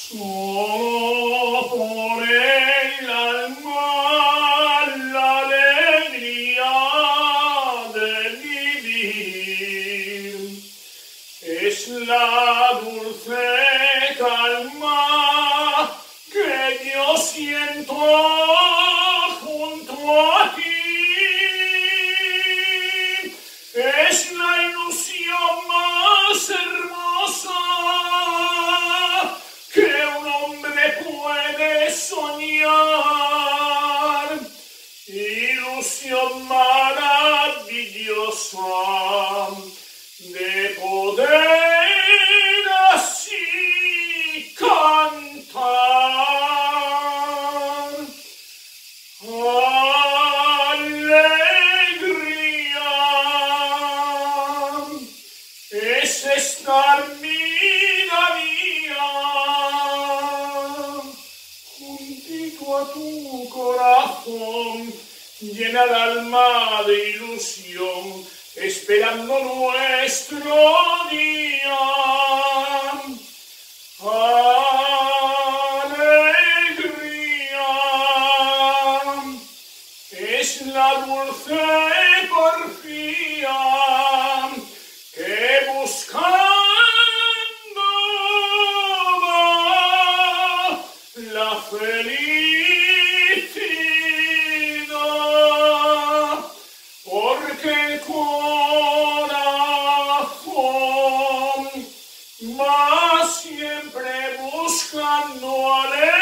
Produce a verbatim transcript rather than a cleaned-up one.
Solo por el alma la alegría de vivir es la dulce calma que yo siento junto a ti. Es la ilusión más hermosa que un hombre puede soñar, ilusión maravillosa de poder así cantar. Alegría es estar vida mía juntito a tu corazón, llena el alma de ilusión, esperando nuestro día. Alegría es la dulce porfía que buscando va la felicidad, porque el corazón va siempre buscando alegría.